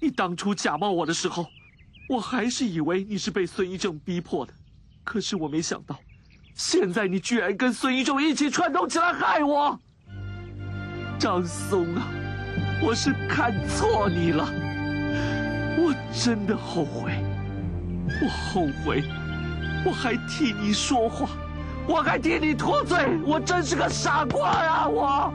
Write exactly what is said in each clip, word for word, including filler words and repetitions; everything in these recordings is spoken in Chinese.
你当初假冒我的时候，我还是以为你是被孙一正逼迫的，可是我没想到，现在你居然跟孙一正一起串通起来害我。张松啊，我是看错你了，我真的后悔，我后悔，我还替你说话，我还替你脱罪，我真是个傻瓜呀！我。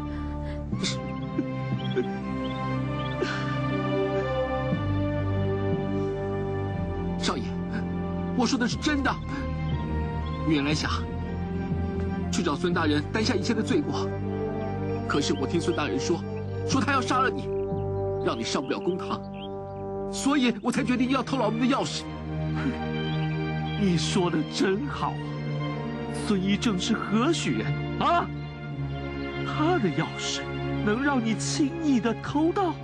少爷，我说的是真的。原来想去找孙大人担下一切的罪过，可是我听孙大人说，说他要杀了你，让你上不了公堂，所以我才决定要偷老奴的钥匙。 你说的真好，孙一正是何许人啊？他的钥匙能让你轻易的偷到？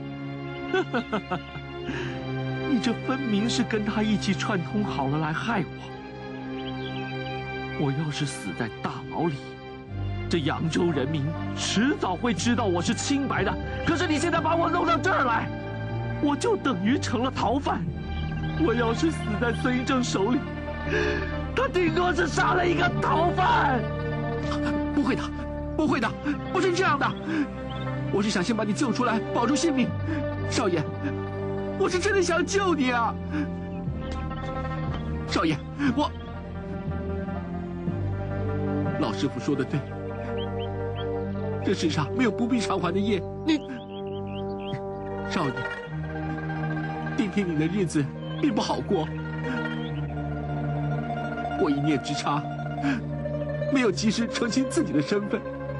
你这分明是跟他一起串通好了来害我。我要是死在大牢里，这扬州人民迟早会知道我是清白的。可是你现在把我弄到这儿来，我就等于成了逃犯。我要是死在孙一正手里，他顶多是杀了一个逃犯。 不会的，不会的，不是这样的。我是想先把你救出来，保住性命。少爷，我是真的想救你啊！少爷，我老师傅说的对，这世上没有不必偿还的业。你，少爷，弟弟你的日子并不好过。我一念之差，没有及时澄清自己的身份，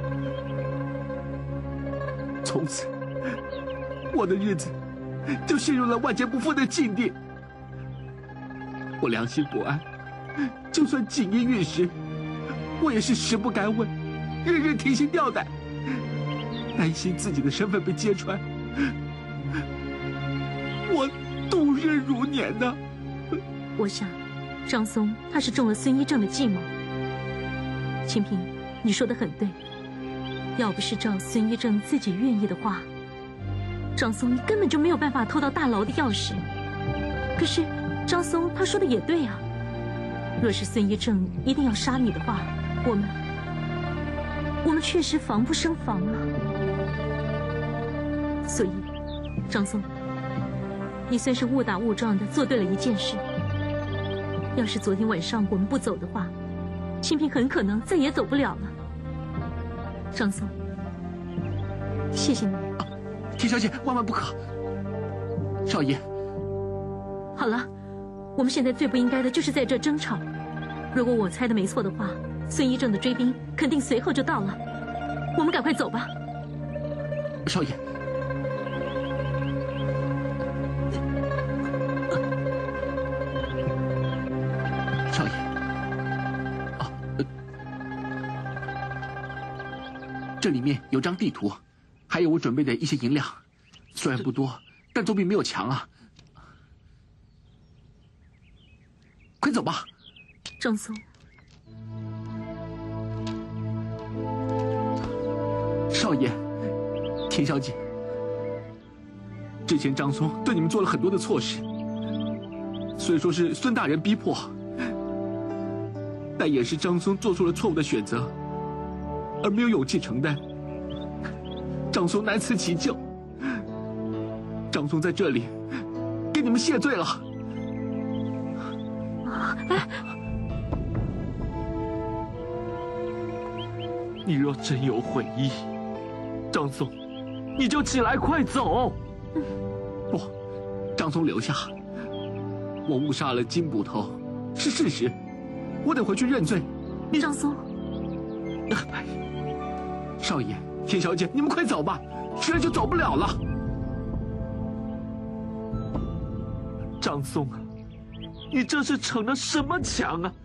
从此我的日子就陷入了万劫不复的境地。我良心不安，就算锦衣玉食，我也是食不甘味，日日提心吊胆，担心自己的身份被揭穿，我度日如年呢。 我想，张松他是中了孙一正的计谋。清平，你说的很对，要不是照孙一正自己愿意的话，张松你根本就没有办法偷到大牢的钥匙。可是张松他说的也对啊，若是孙一正一定要杀你的话，我们我们确实防不胜防啊。所以张松，你算是误打误撞的做对了一件事。要是昨天晚上我们不走的话，清平很可能再也走不了了。张松，谢谢你。 啊，田小姐，万万不可！少爷， 好了，我们现在最不应该的就是在这争吵。如果我猜的没错的话，孙一正的追兵肯定随后就到了。我们赶快走吧。 少爷。少爷，啊，呃，这里面有张地图，还有我准备的一些银两，虽然不多，但总比没有强啊。快走吧， 张松。 少爷，田小姐，之前张松对你们做了很多的错事，虽说是孙大人逼迫，但也是张松做出了错误的选择，而没有勇气承担。张松难辞其咎，张松在这里给你们谢罪了。 哎， 你若真有悔意，张松，你就起来，快走！ 不，张松留下，我误杀了金捕头是事实，我得回去认罪。 张松， 少爷，田小姐，你们快走吧，迟了就走不了了。 张松啊，你这是逞了什么强啊？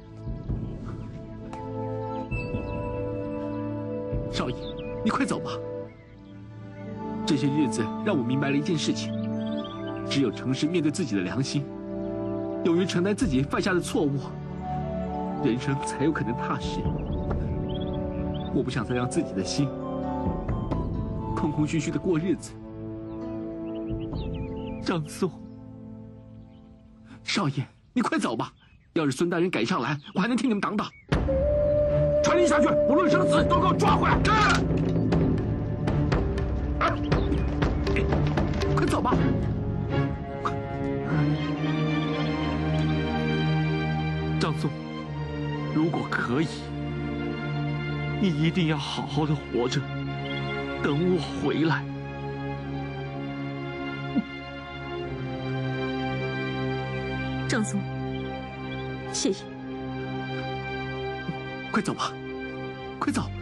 少爷，你快走吧。这些日子让我明白了一件事情，只有诚实面对自己的良心，勇于承担自己犯下的错误，人生才有可能踏实。我不想再让自己的心空空虚虚的过日子。 张松， 少爷，你快走吧！要是孙大人赶上来，我还能替你们挡挡。 传令下去，不论生死，都给我抓回来！ 快走吧！ 张松，如果可以，你一定要好好的活着，等我回来。 张松，谢谢。 快走吧，快走！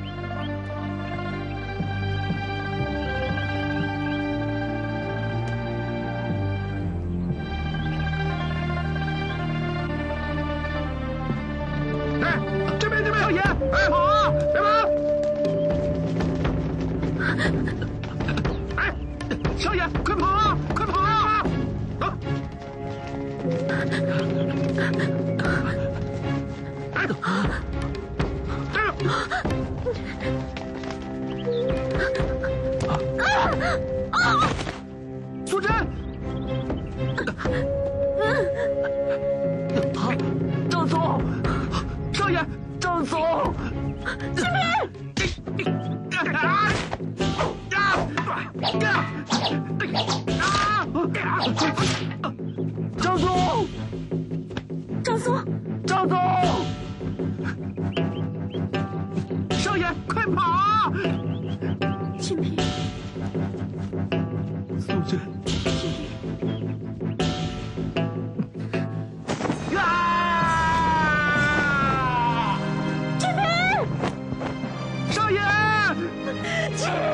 哎，这边这边，少爷，哎，跑啊，别跑！哎，少爷，快跑啊，快跑啊！啊！哎，苏真， 张松， 少爷， 张松， 这边。 张松， 张松， 张松， 少爷，快跑啊！ 清平， 苏真， 啊！ 清平， 少爷， 清平。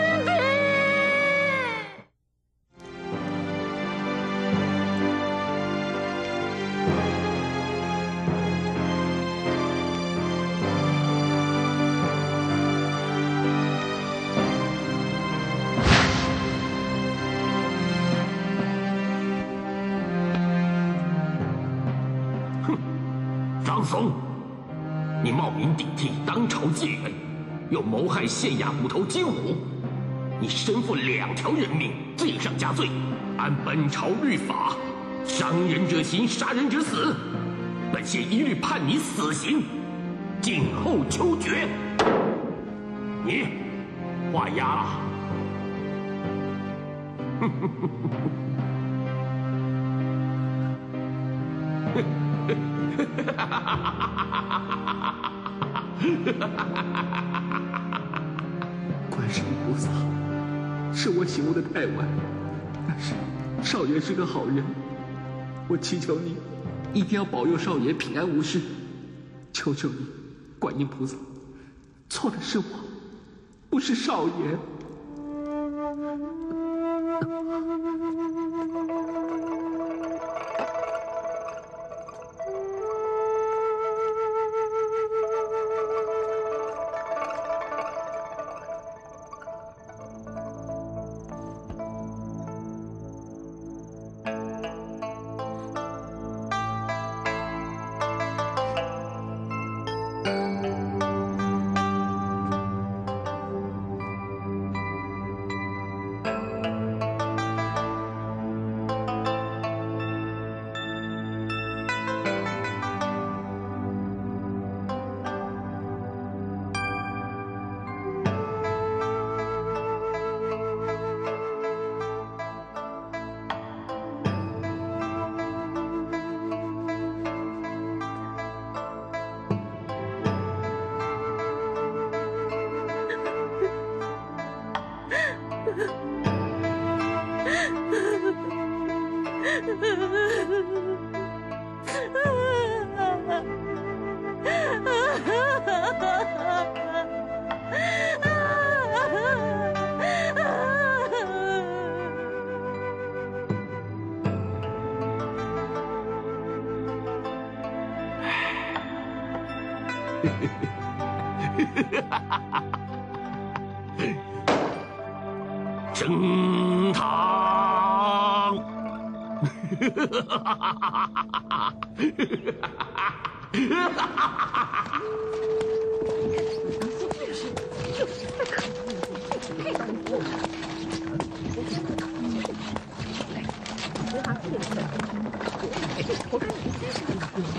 张松，你冒名顶替，当朝借人，又谋害县衙捕头金虎，你身负两条人命，罪上加罪。按本朝律法，伤人者刑，杀人者死。本县一律判你死刑，静候秋决。你画押了。哼哼哼哼。 观世音菩萨，是我醒悟的太晚，但是少爷是个好人，我祈求你，一定要保佑少爷平安无事。求求你，观音菩萨，错的是我，不是少爷。 升堂！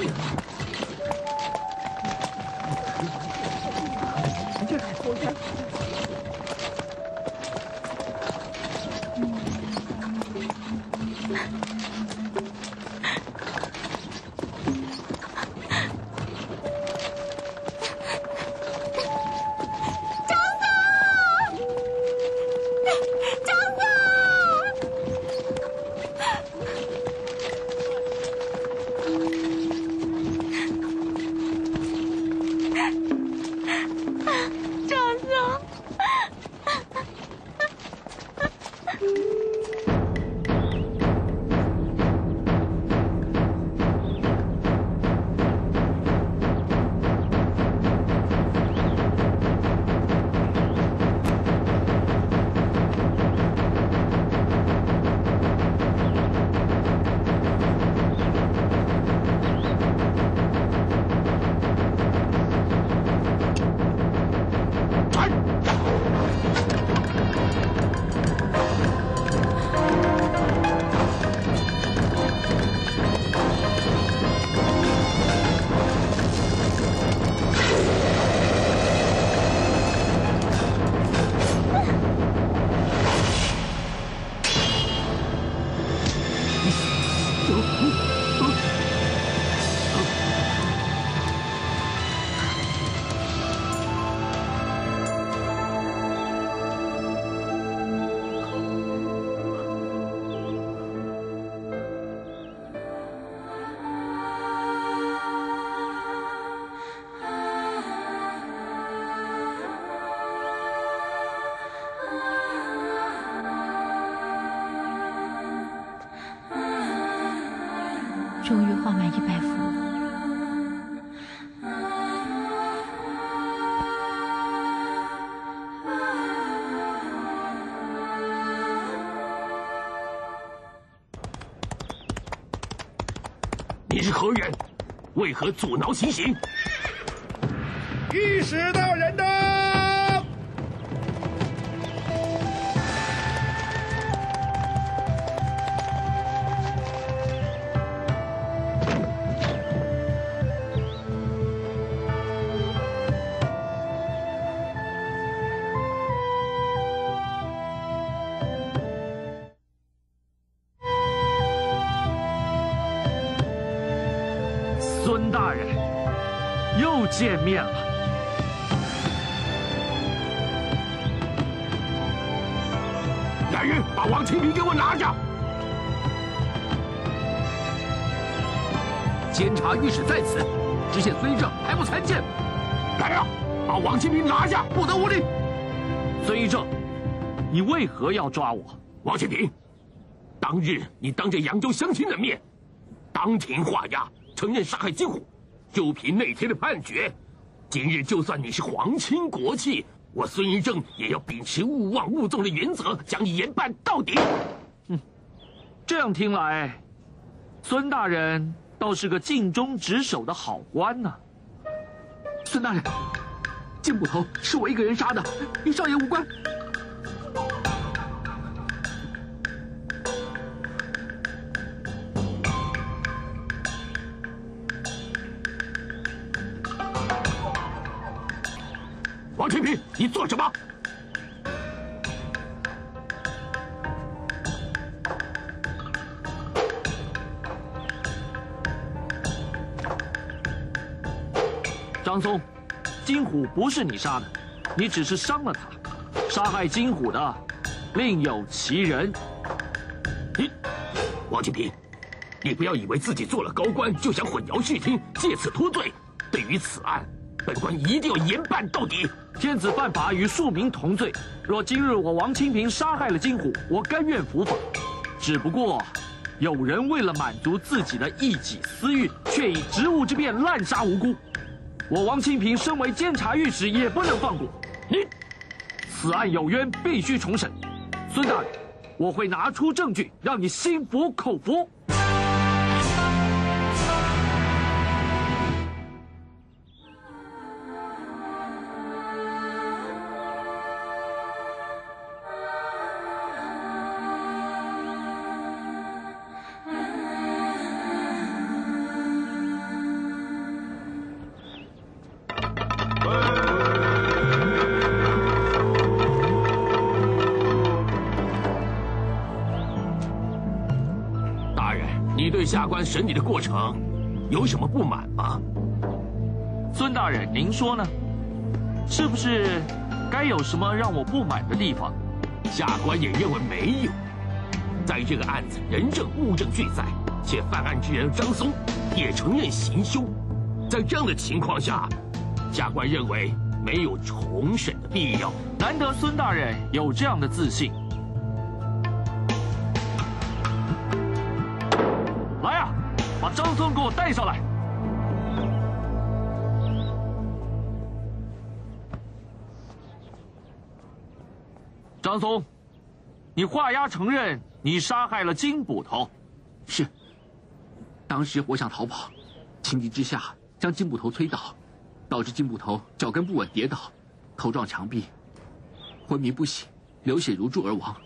终于画满一百幅了。 你是何人？为何阻挠行刑？ 御史大人的。 孙大人，又见面了。 来人，把王清平给我拿着！ 监察御史在此，知县孙一正还不参见。 来人，把王清平拿下！ 不得无礼！ 孙一正，你为何要抓我？ 王清平，当日你当着扬州乡亲的面，当庭画押，承认杀害金虎，就凭那天的判决，今日就算你是皇亲国戚，我孙一正也要秉持勿忘勿纵的原则，将你严办到底。 嗯，这样听来，孙大人倒是个尽忠职守的好官呢。 孙大人，金捕头是我一个人杀的，与少爷无关。 王清平，你做什么？ 张松，金虎不是你杀的，你只是伤了他。杀害金虎的另有其人。 你，王清平，你不要以为自己做了高官就想混淆视听，借此脱罪。对于此案，本官一定要严办到底。 天子犯法与庶民同罪，若今日我王清平杀害了金虎，我甘愿伏法。只不过，有人为了满足自己的一己私欲，却以职务之便滥杀无辜。我王清平身为监察御史，也不能放过。 你， 此案有冤，必须重审。孙大人，我会拿出证据，让你心服口服。 下官审理的过程有什么不满吗？ 孙大人，您说呢？是不是该有什么让我不满的地方？ 下官也认为没有。在这个案子人证物证俱在，且犯案之人张松也承认行凶，在这样的情况下，下官认为没有重审的必要。 难得孙大人有这样的自信。来啊，把张松给我带上来。张松，你画押承认你杀害了金捕头。 是。当时我想逃跑，情急之下将金捕头推倒，导致金捕头脚跟不稳跌倒，头撞墙壁，昏迷不醒，流血如注而亡。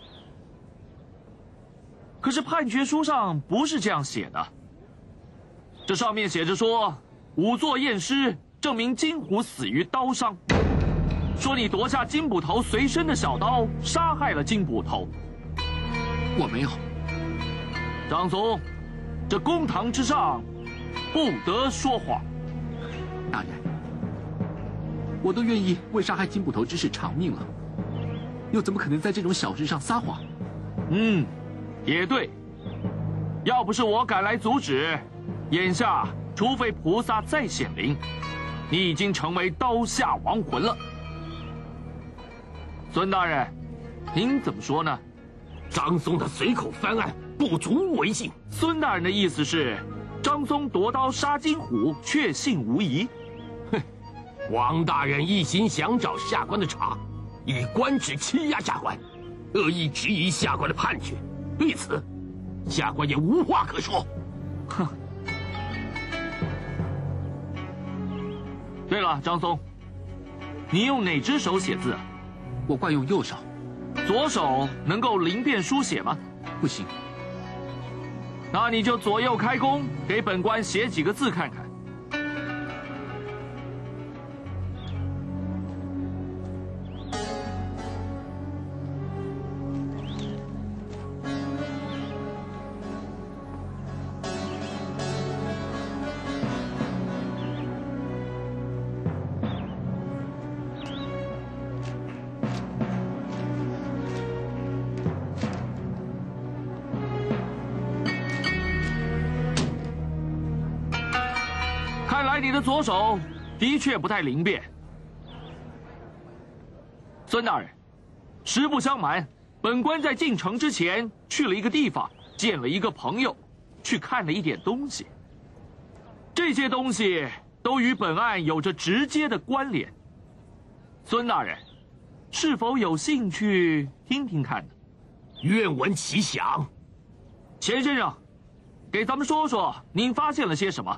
可是判决书上不是这样写的，这上面写着说，仵作验尸证明金虎死于刀伤，说你夺下金捕头随身的小刀，杀害了金捕头。 我没有。 张松，这公堂之上，不得说谎。 大人，我都愿意为杀害金捕头之事偿命了，又怎么可能在这种小事上撒谎？ 嗯，也对。要不是我赶来阻止，眼下除非菩萨再显灵，你已经成为刀下亡魂了。孙大人，您怎么说呢？ 张松的随口翻案不足为信。 孙大人的意思是，张松夺刀杀金虎，确信无疑。 哼，王大人一心想找下官的茬，以官职欺压下官，恶意质疑下官的判决，对此，下官也无话可说。 哼。对了，张松，你用哪只手写字？ 我惯用右手。 左手能够灵便书写吗？ 不行。 那你就左右开弓，给本官写几个字看看。看来你的左手的确不太灵便。孙大人，实不相瞒，本官在进城之前去了一个地方，见了一个朋友，去看了一点东西。这些东西都与本案有着直接的关联。孙大人，是否有兴趣听听看呢？ 愿闻其详。 钱先生，给咱们说说您发现了些什么。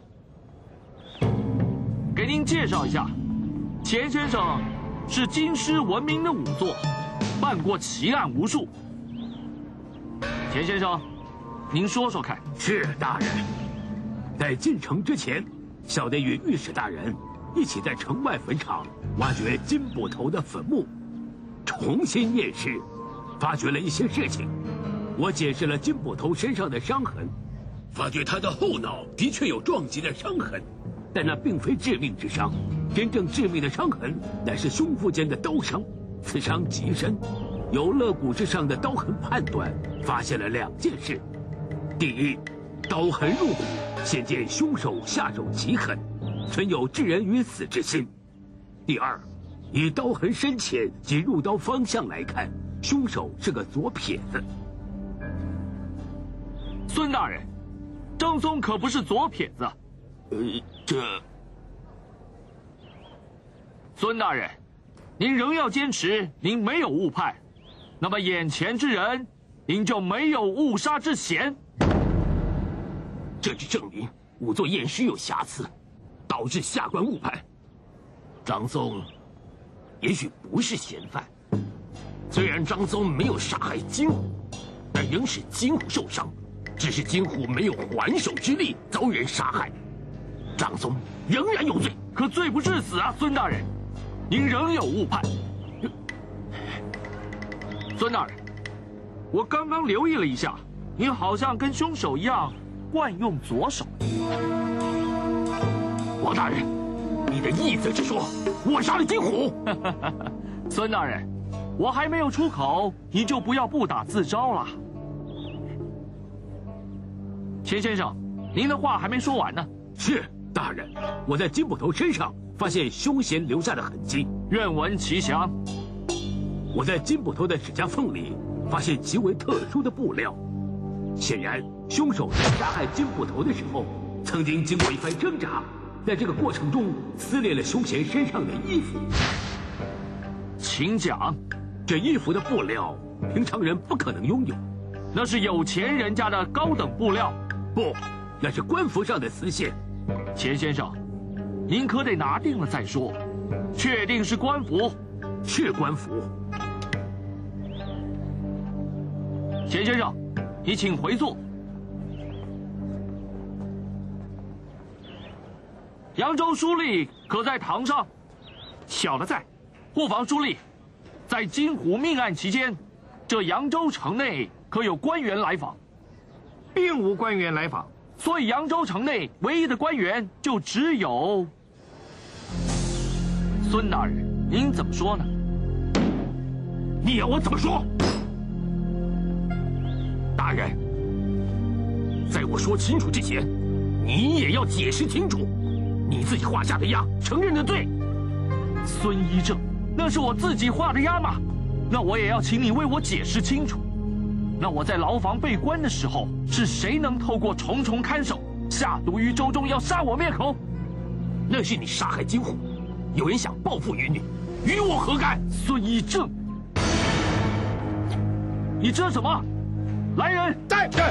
给您介绍一下，钱先生是京师闻名的仵作，办过奇案无数。钱先生，您说说看。 是大人，在进城之前，小弟与御史大人一起在城外坟场挖掘金捕头的坟墓，重新验尸，发觉了一些事情。我解释了金捕头身上的伤痕，发觉他的后脑的确有撞击的伤痕。但那并非致命之伤，真正致命的伤痕乃是胸腹间的刀伤，此伤极深。由肋骨之上的刀痕判断，发现了两件事：第一，刀痕入骨，显见凶手下手极狠，存有置人于死之心；第二，以刀痕深浅及入刀方向来看，凶手是个左撇子。 孙大人，张松可不是左撇子。 呃，这…… 孙大人，您仍要坚持您没有误判，那么眼前之人，您就没有误杀之嫌。 这就证明仵作验尸有瑕疵，导致下官误判。张松也许不是嫌犯，虽然张松没有杀害金虎，但仍使金虎受伤，只是金虎没有还手之力，遭人杀害。张松仍然有罪， 可罪不至死啊，孙大人，您仍有误判。孙大人，我刚刚留意了一下，您好像跟凶手一样， 惯用左手。 王大人，你的意思是说我杀了金虎？ 孙大人，我还没有出口，你就不要不打自招了。钱先生，您的话还没说完呢。 是大人，我在金捕头身上发现凶嫌留下的痕迹。 愿闻其详。 我在金捕头的指甲缝里发现极为特殊的布料，显然凶手在杀害金捕头的时候，曾经经过一番挣扎，在这个过程中撕裂了凶嫌身上的衣服。 请讲。 这衣服的布料，平常人不可能拥有， 那是有钱人家的高等布料。 不，那是官服上的丝线。 钱先生，您可得拿定了再说。确定是官服？ 是官服。 钱先生，你请回座。扬州书吏可在堂上？ 小的在。 护防书吏，在金虎命案期间，这扬州城内可有官员来访？ 并无官员来访。 所以扬州城内唯一的官员就只有孙大人，您怎么说呢？ 你要我怎么说？大人，在我说清楚之前，你也要解释清楚，你自己画下的押，承认的罪。 孙一正，那是我自己画的押吗？那我也要请你为我解释清楚。那我在牢房被关的时候，是谁能透过重重看守，下毒于州中，要杀我灭口？ 那是你杀害金虎，有人想报复于你，与我何干？ 孙一正，你这什么？来人！ 在这。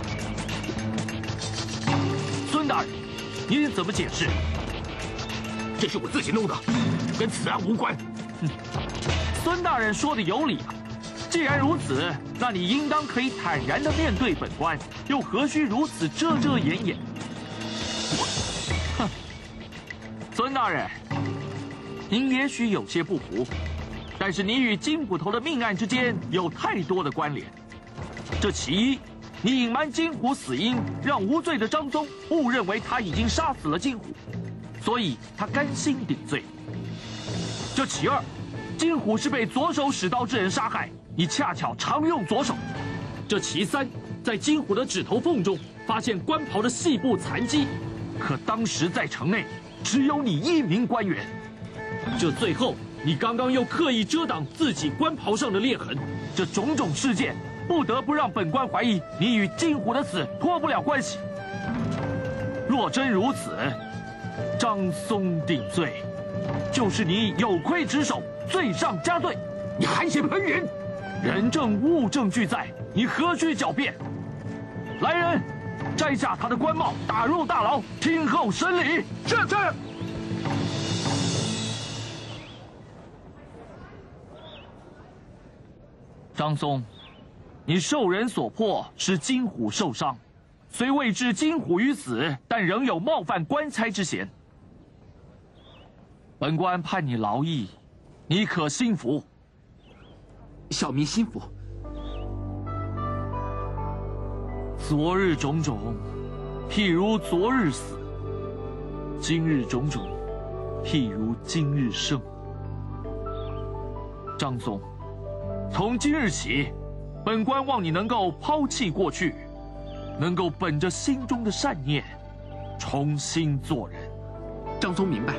孙大人，您怎么解释？ 这是我自己弄的，跟此案无关。 嗯，孙大人说的有理啊。既然如此，那你应当可以坦然地面对本官，又何须如此遮遮掩掩？哼，孙大人，您也许有些不服，但是你与金捕头的命案之间有太多的关联。这其一，你隐瞒金虎死因，让无罪的张松误认为他已经杀死了金虎，所以他甘心顶罪。这其二，金虎是被左手使刀之人杀害，你恰巧常用左手。这其三，在金虎的指头缝中发现官袍的细部残迹，可当时在城内只有你一名官员。这最后，你刚刚又刻意遮挡自己官袍上的裂痕，这种种事件不得不让本官怀疑你与金虎的死脱不了关系。若真如此，张松定罪，就是你有亏职守，罪上加罪。 你还想喷人？ 人证物证俱在，你何须狡辩？来人，摘下他的官帽，打入大牢，听候审理。 是是。 张松，你受人所迫，使金虎受伤，虽未置金虎于死，但仍有冒犯官差之嫌。本官判你劳役，你可心服？ 小民心服。 昨日种种，譬如昨日死；今日种种，譬如今日生。张松，从今日起，本官望你能够抛弃过去，能够本着心中的善念，重新做人。 张松明白。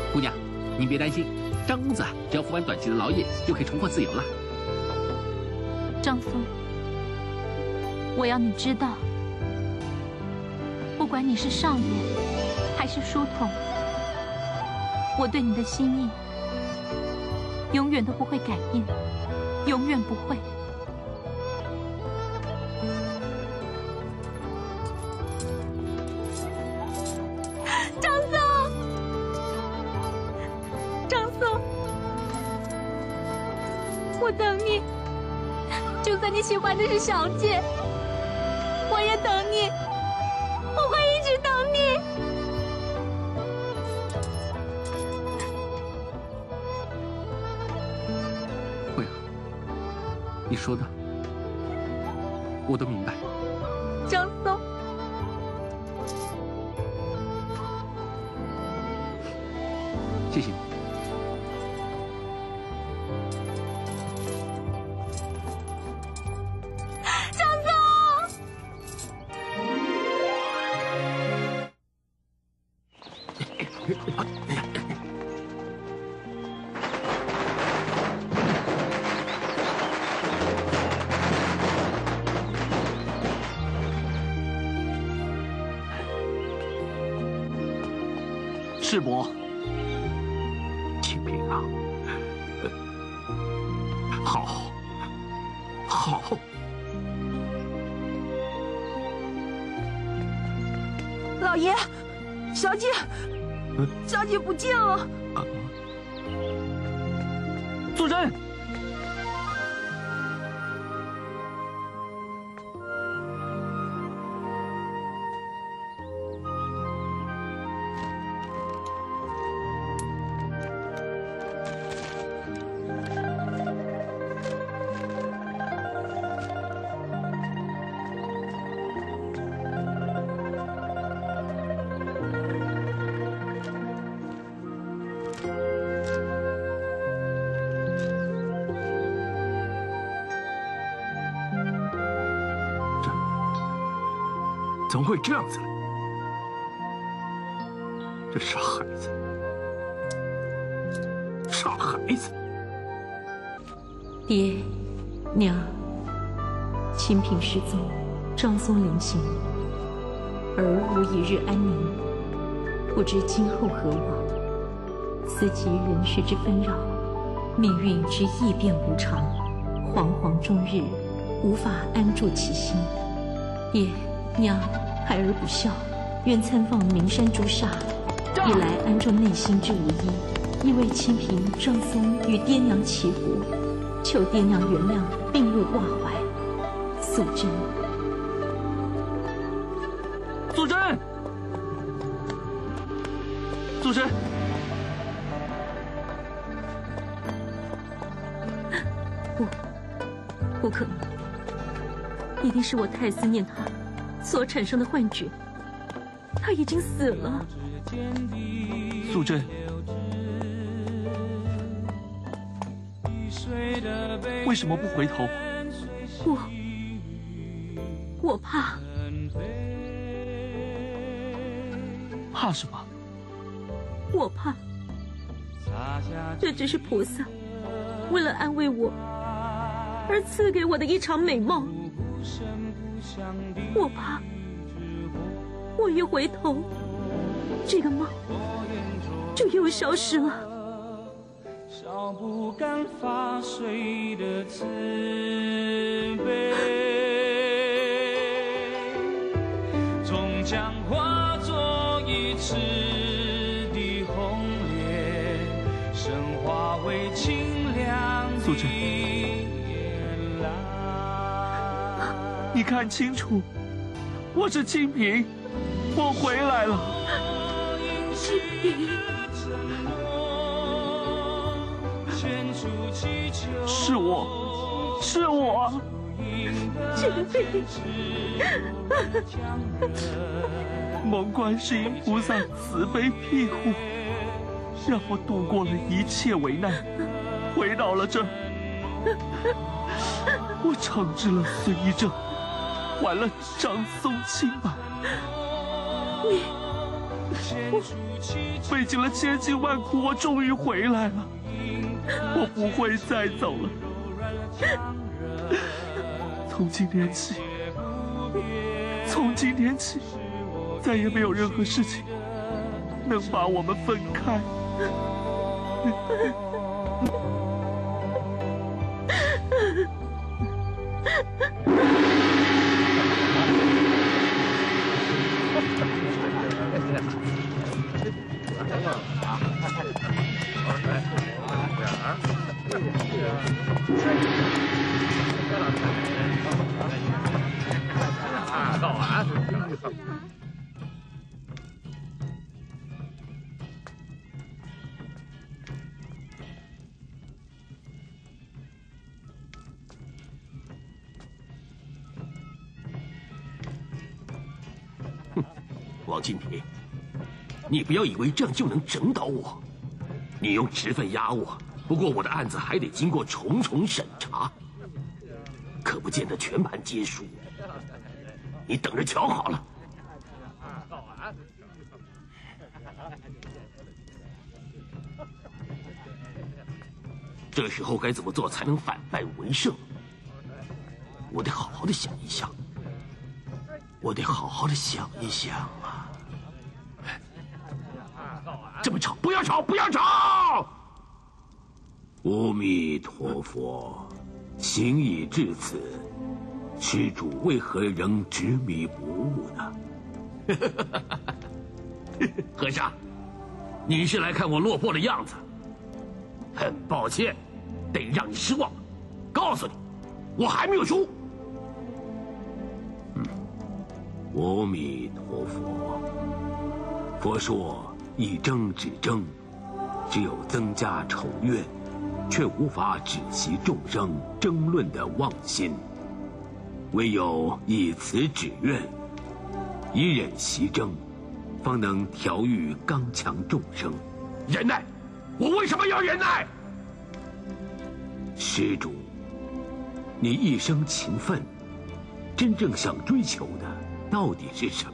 姑娘，您别担心，张公子啊，只要服完短期的劳役，就可以重获自由了。 张松，我要你知道，不管你是少爷还是书童，我对你的心意永远都不会改变，永远不会。张松，张松，我等你。就算你喜欢的是小姐，我也等你，我会一直等你。 慧儿，你说的我都明白。 张松， 谢谢你。 世伯， 清平啊，好，好， 老爷，小姐，小姐不见了。 素贞。 怎么会这样子呢？这傻孩子，傻孩子！ 爹，娘，清平失踪，张松临行，儿无一日安宁，不知今后何往。思及人世之纷扰，命运之易变无常，惶惶终日，无法安住其心。爹娘，孩儿不孝，愿参放名山朱砂，以来安住内心之无依，亦为清平、张松与爹娘祈福，求爹娘原谅，并勿挂怀。素贞。 素贞，素贞， 不，不可能，一定是我太思念他所产生的幻觉。他已经死了。 素贞，为什么不回头？ 我，我怕。 怕什么？ 我怕，这只是菩萨为了安慰我而赐给我的一场美梦。我怕，我一回头，这个梦就又消失了。 少不敢发水的慈悲，终将化作一池的红莲，升华为清凉的夜来。 你看清楚，我是清平，我回来了。 清平， 是我，是我。 清平， 蒙观世音菩萨慈悲庇护，让我度过了一切危难，回到了这儿。我惩治了孙一正，还了张松清白。 你， 费尽了千辛万苦，我终于回来了。我不会再走了。从今天起，从今天起，再也没有任何事情能把我们分开。 王金平，你不要以为这样就能整倒我。你用职分压我，不过我的案子还得经过重重审查，可不见得全盘皆输。你等着瞧好了。这时候该怎么做才能反败为胜？我得好好的想一想。我得好好的想一想啊！这么吵，不要吵，不要吵！阿弥陀佛，行已至此，施主为何仍执迷不悟呢？和尚，你是来看我落魄的样子？很抱歉，得让你失望。告诉你，我还没有输。阿弥陀佛，佛说以争止争，只有增加仇怨，却无法止息众生争论的妄心。唯有以此止怨，以忍息争，方能调御刚强众生。忍耐，我为什么要忍耐？施主，你一生勤奋，真正想追求的到底是什么？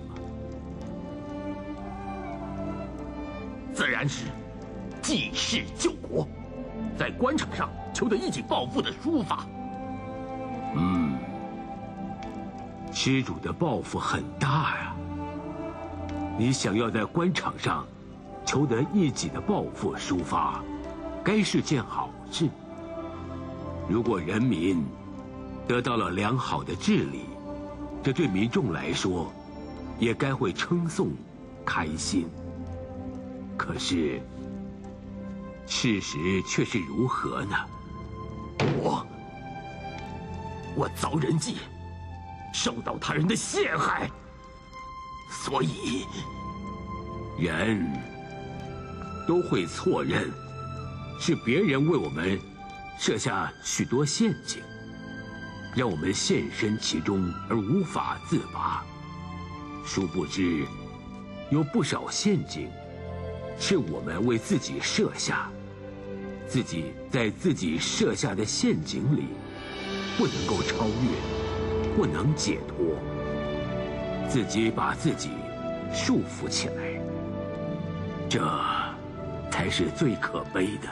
自然是济世救国，在官场上求得一己抱负的书法。嗯，施主的抱负很大呀。你想要在官场上求得一己的抱负抒发，该是件好事。如果人民得到了良好的治理，这对民众来说，也该会称颂、开心。可是，事实却是如何呢？我，我遭人忌，受到他人的陷害，所以，人都会错认，是别人为我们设下许多陷阱，让我们陷身其中而无法自拔。殊不知，有不少陷阱是我们为自己设下，自己在自己设下的陷阱里不能够超越，不能解脱，自己把自己束缚起来，这才是最可悲的，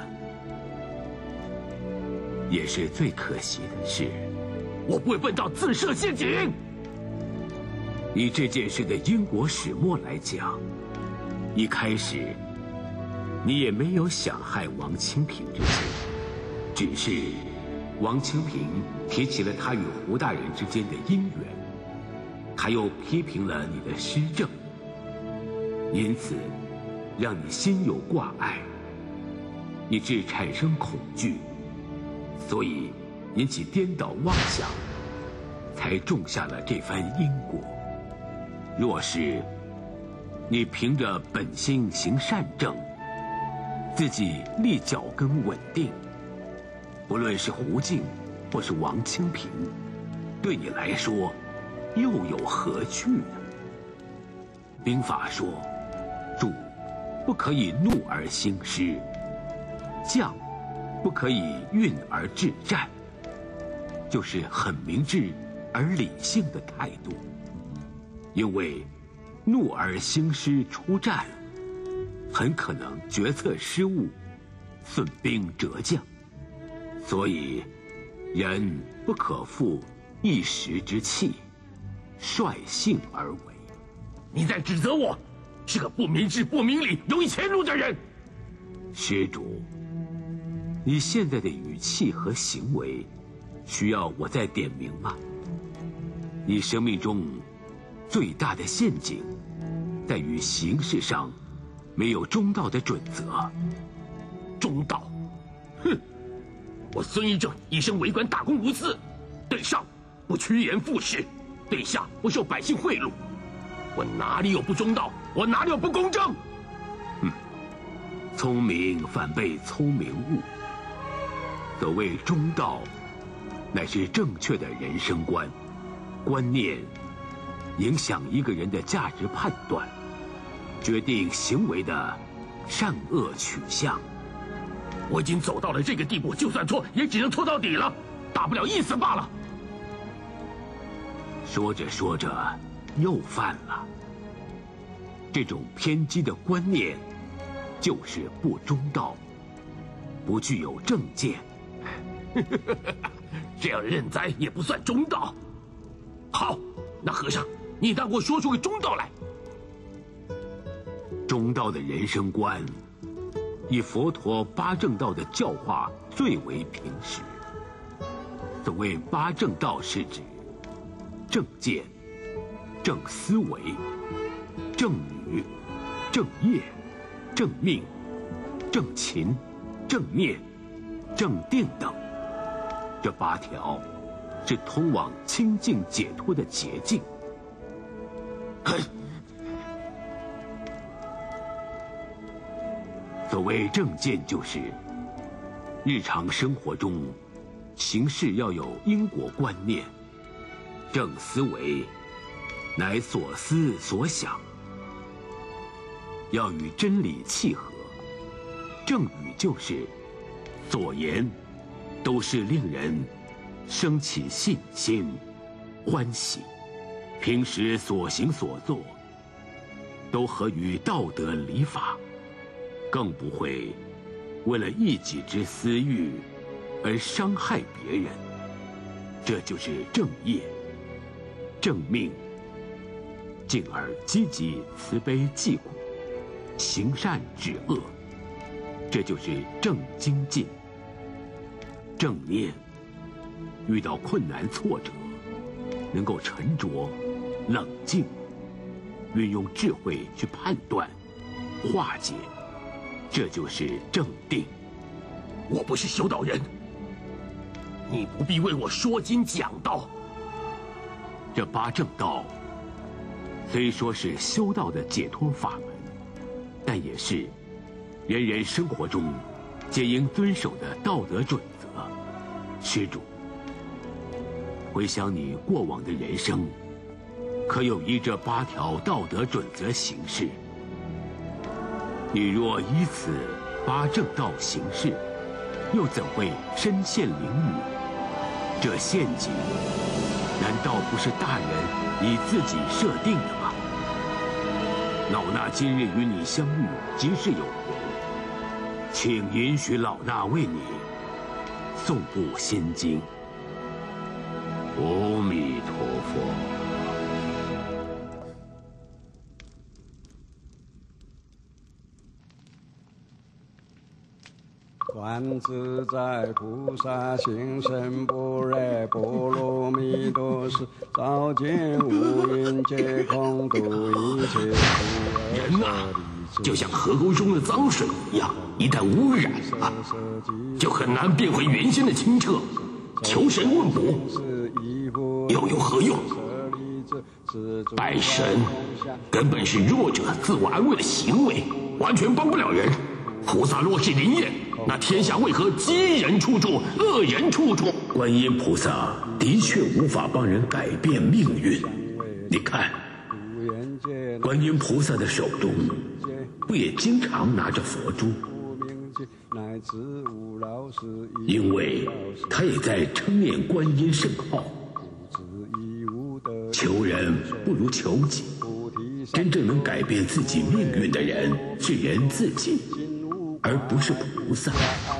也是最可惜的事。我不会笨到自设陷阱。以这件事的因果始末来讲，一开始你也没有想害王清平之心，只是王清平提起了他与胡大人之间的姻缘，他又批评了你的施政，因此让你心有挂碍，以致产生恐惧，所以引起颠倒妄想，才种下了这番因果。若是你凭着本心行善政，自己立脚跟稳定，不论是胡静或是王清平，对你来说又有何惧呢？兵法说，主不可以怒而兴师，将不可以运而制战，就是很明智而理性的态度。因为怒而兴师出战，很可能决策失误，损兵折将。所以，人不可负一时之气，率性而为。 你在指责我是个不明智、不明理、有意迁怒的人。 施主，你现在的语气和行为，需要我再点明吗？你生命中最大的陷阱，在于形式上没有中道的准则。 中道？哼！我孙一正一生为官大公无私，对上不趋炎附势，对下不受百姓贿赂。我哪里有不中道？我哪里有不公正？ 哼！聪明反被聪明误。所谓中道，乃是正确的人生观、观念，影响一个人的价值判断，决定行为的善恶取向。 我已经走到了这个地步，就算错也只能错到底了，大不了一死罢了。 说着说着，又犯了。这种偏激的观念，就是不中道，不具有正见。 这样认栽也不算中道。好，那和尚，你当给我说出个中道来。 中道的人生观，以佛陀八正道的教化最为平实。所谓八正道，是指正见、正思维、正语、正业、正命、正勤、正念、正定等。这八条是通往清净解脱的捷径。所谓正见，就是日常生活中行事要有因果观念。正思维乃所思所想，要与真理契合。正语就是所言都是令人生起信心、欢喜，平时所行所做都合于道德礼法，更不会为了一己之私欲而伤害别人。这就是正业、正命，进而积极慈悲济苦，行善止恶，这就是正精进。正念，遇到困难挫折，能够沉着、冷静，运用智慧去判断、化解，这就是正定。 我不是修道人，你不必为我说经讲道。 这八正道虽说是修道的解脱法门，但也是人人生活中皆应遵守的道德准则。施主，回想你过往的人生，可有依这八条道德准则行事？你若依此八正道行事，又怎会身陷囹圄？这陷阱，难道不是大人你自己设定的吗？老衲今日与你相遇，即是有缘，请允许老衲为你诵部心经。阿弥陀佛。 观自在菩萨行深般若波罗蜜多时，照见五蕴皆空，度一切人啊，就像河沟中的脏水一样，一旦污染了，就很难变回原先的清澈。求神问卜又有何用？拜神根本是弱者自我安慰的行为，完全帮不了人。菩萨若是灵验，那天下为何积人处处，恶人处处？ 观音菩萨的确无法帮人改变命运。你看，观音菩萨的手中不也经常拿着佛珠？因为他也在称念观音圣号。求人不如求己， 真正能改变自己命运的人是人自己，而不是菩萨。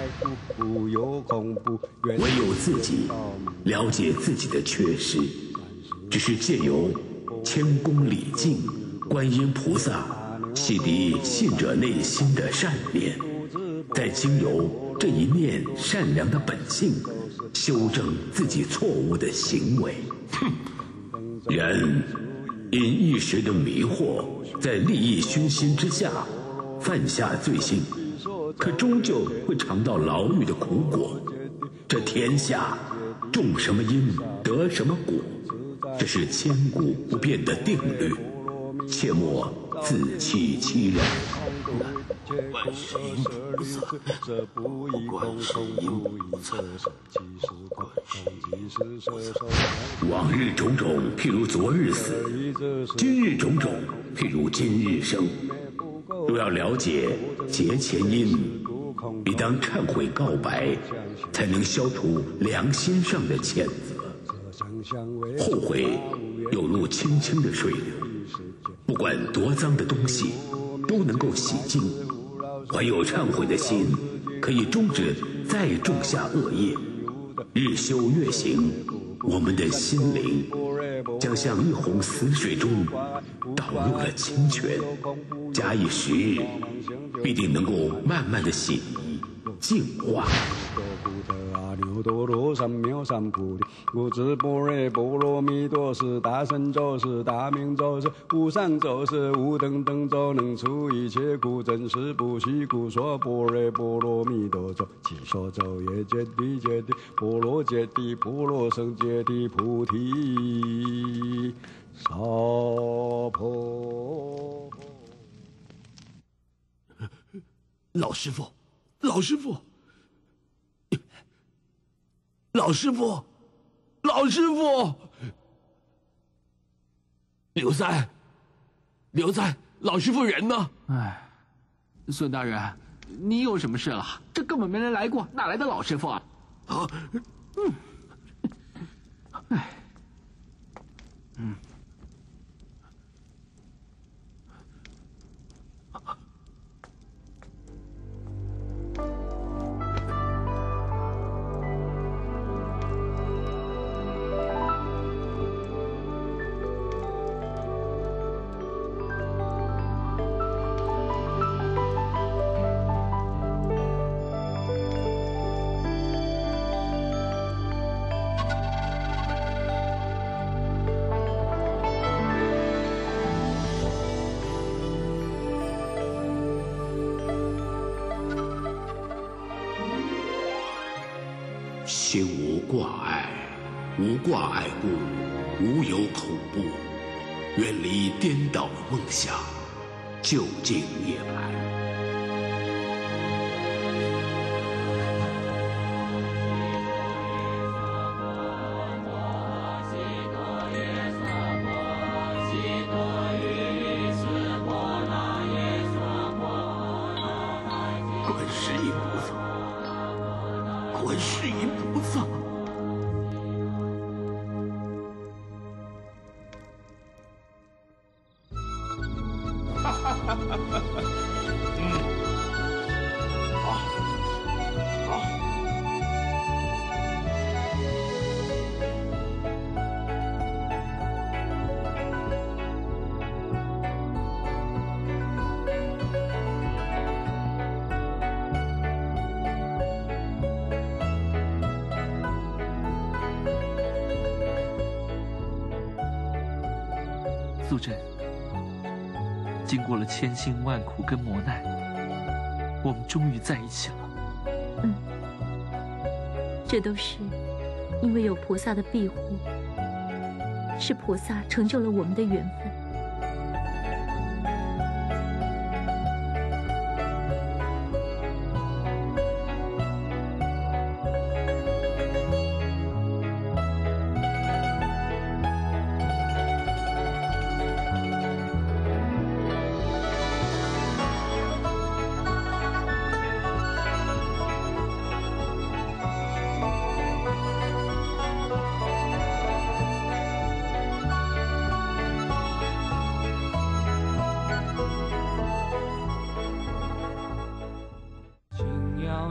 唯有自己了解自己的缺失，只是借由谦恭礼敬观音菩萨洗涤信者内心的善念，再经由这一念善良的本性，修正自己错误的行为。哼，人因一时的迷惑，在利益熏心之下犯下罪行，可终究会尝到牢狱的苦果。这天下种什么因得什么果，这是千古不变的定律，切莫自欺欺人。 观世音菩萨，观世音菩萨，观世音菩萨。往日种种，譬如昨日死；今日种种，譬如今日生。若要了解结前因，必当忏悔告白，才能消除良心上的谴责。后悔有如清清的水流，不管多脏的东西都能够洗净。怀有忏悔的心，可以终止再种下恶业，日修月行，我们的心灵将像一泓死水中倒入了清泉，假以时日，必定能够慢慢的洗涤净化。牛多罗三藐三菩提，无智般若波罗蜜多是大神咒，是大明咒，是无上咒，是无等等咒，能除一切苦，真实不虚故说般若波罗蜜多咒，其说咒也揭谛揭谛，波罗揭谛，波罗僧揭谛，菩提萨婆。 老师傅，老师傅。老师傅，老师傅，刘三，刘三，老师傅人呢？ 哎，孙大人，你有什么事了？这根本没人来过，哪来的老师傅啊？啊，嗯，哎，嗯。 心无挂碍，无挂碍故，无有恐怖，远离颠倒梦想，究竟涅槃。观世音菩萨，观世音菩萨。 哈哈哈哈哈！嗯，好，好。 素贞，经过了千辛万苦跟磨难，我们终于在一起了。 嗯，这都是因为有菩萨的庇护，是菩萨成就了我们的缘分。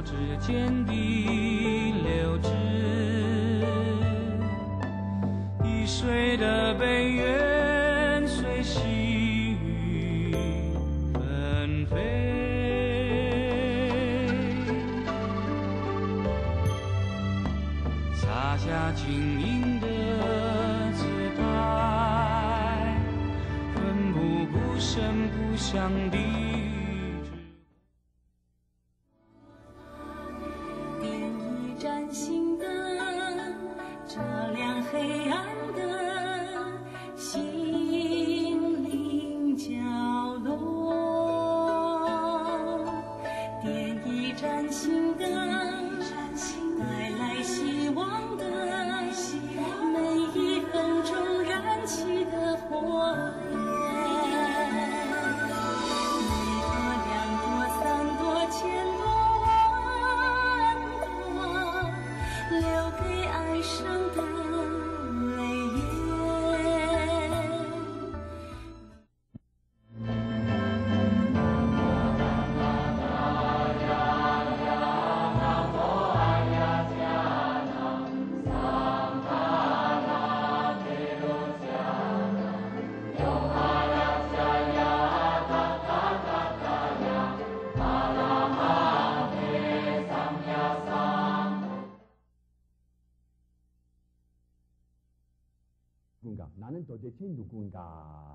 之间的流至，易碎的悲怨随细雨纷飞，洒下晶莹的姿态，奋不顾身不响的。 나는 도대체 누군가?